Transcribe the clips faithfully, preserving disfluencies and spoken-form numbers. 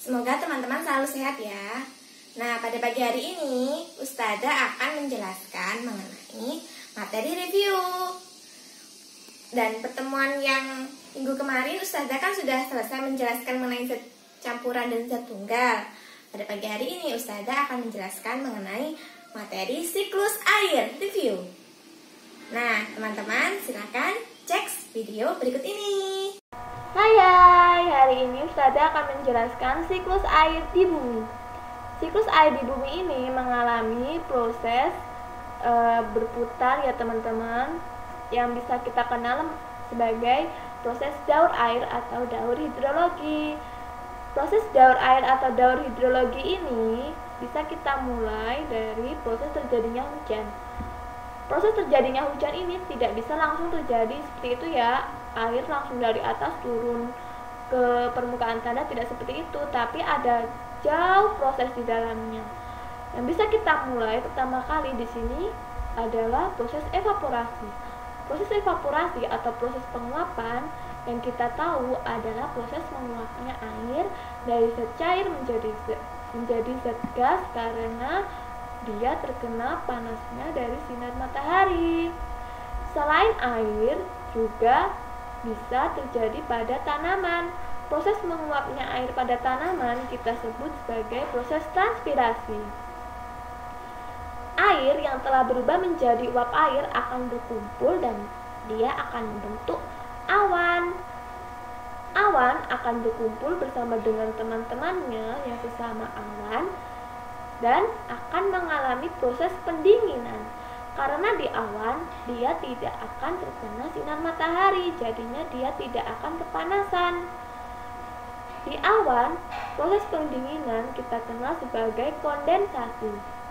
Semoga teman-teman selalu sehat ya. Nah, pada pagi hari ini Ustazah akan menjelaskan mengenai materi review. Dan pertemuan yang minggu kemarin Ustazah kan sudah selesai menjelaskan mengenai zat campuran dan zat tunggal. Pada pagi hari ini Ustazah akan menjelaskan mengenai materi siklus air review. Nah, teman-teman silakan cek video berikut ini. Hai hai, hari ini Ustazah akan menjelaskan siklus air di bumi. Siklus air di bumi ini mengalami proses e, berputar ya teman-teman, yang bisa kita kenal sebagai proses daur air atau daur hidrologi. Proses daur air atau daur hidrologi ini bisa kita mulai dari proses terjadinya hujan. Proses terjadinya hujan ini tidak bisa langsung terjadi seperti itu ya, air langsung dari atas turun ke permukaan tanah, tidak seperti itu, tapi ada jauh proses di dalamnya. Yang bisa kita mulai pertama kali di sini adalah proses evaporasi. Proses evaporasi atau proses penguapan yang kita tahu adalah proses menguapnya air dari zat cair menjadi menjadi zat gas karena dia terkena panasnya dari sinar matahari. Selain air, juga bisa terjadi pada tanaman. Proses menguapnya air pada tanaman kita sebut sebagai proses transpirasi. Air yang telah berubah menjadi uap air akan berkumpul dan dia akan membentuk awan. Awan akan berkumpul bersama dengan teman-temannya yang sesama awan dan akan mengalami proses pendinginan. Karena di awan dia tidak akan terkena sinar matahari, jadinya dia tidak akan kepanasan. Di awan, proses pendinginan kita kenal sebagai kondensasi.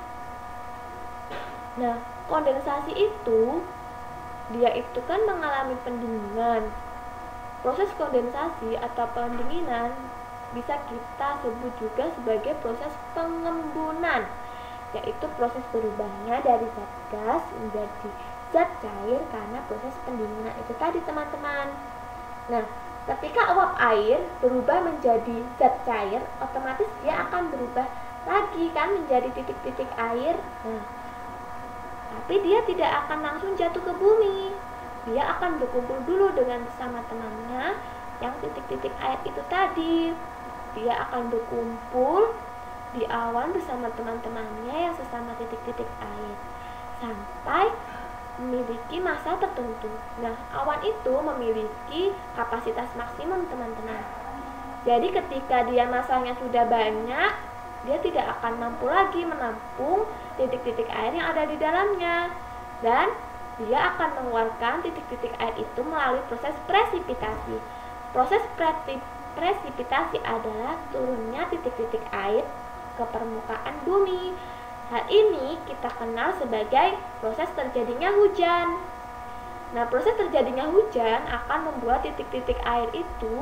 Nah, kondensasi itu dia itu kan mengalami pendinginan. Proses kondensasi atau pendinginan bisa kita sebut juga sebagai proses pengembunan, yaitu proses berubahnya dari zat gas menjadi zat cair karena proses pendinginan itu tadi teman-teman. Nah, ketika uap air berubah menjadi zat cair, otomatis dia akan berubah lagi kan menjadi titik-titik air. Nah, tapi dia tidak akan langsung jatuh ke bumi. Dia akan berkumpul dulu dengan bersama temannya yang titik-titik air itu tadi. Dia akan berkumpul di awan bersama teman-temannya yang sesama titik-titik air sampai memiliki massa tertentu. Nah, awan itu memiliki kapasitas maksimum teman-teman. Jadi ketika dia massanya sudah banyak, dia tidak akan mampu lagi menampung titik-titik air yang ada di dalamnya, dan dia akan mengeluarkan titik-titik air itu melalui proses presipitasi. Proses presipitasi adalah turunnya titik-titik air ke permukaan bumi. Hal ini kita kenal sebagai proses terjadinya hujan. Nah, proses terjadinya hujan akan membuat titik-titik air itu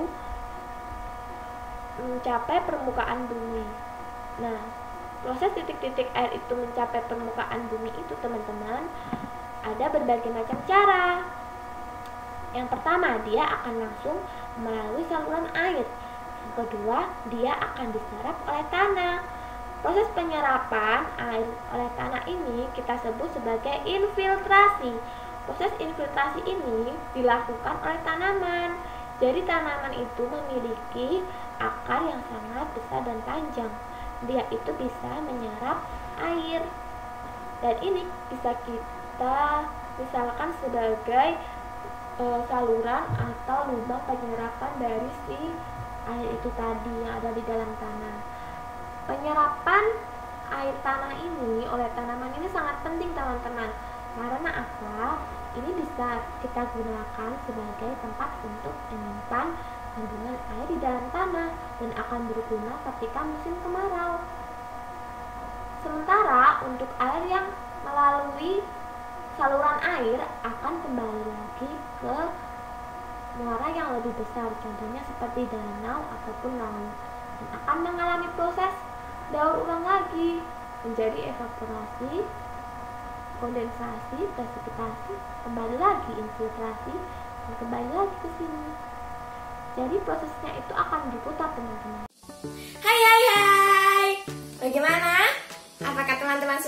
mencapai permukaan bumi. Nah, proses titik-titik air itu mencapai permukaan bumi itu teman-teman ada berbagai macam cara. Yang pertama, dia akan langsung melalui saluran air. Yang kedua, dia akan diserap oleh tanah. Proses penyerapan air oleh tanah ini kita sebut sebagai infiltrasi. Proses infiltrasi ini dilakukan oleh tanaman. Jadi tanaman itu memiliki akar yang sangat besar dan panjang. Dia itu bisa menyerap air. Dan ini bisa kita misalkan sebagai e, saluran atau lubang penyerapan dari si air itu tadi yang ada di dalam tanah. Penyerapan air tanah ini oleh tanaman ini sangat penting teman-teman. Karena apa? Ini bisa kita gunakan sebagai tempat untuk menyimpan kandungan air di dalam tanah dan akan berguna ketika musim kemarau. Sementara untuk air yang melalui saluran air akan kembali lagi ke muara yang lebih besar, contohnya seperti danau ataupun laut, dan akan mengalami proses daur ulang lagi menjadi evaporasi, kondensasi, presipitasi, kembali lagi infiltrasi, dan kembali lagi ke sini. Jadi prosesnya itu akan diputar teman-teman. Hai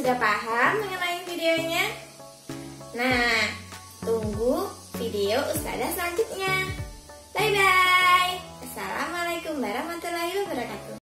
sudah paham mengenai videonya? Nah, tunggu video Ustazah selanjutnya. Bye-bye. Assalamualaikum warahmatullahi wabarakatuh.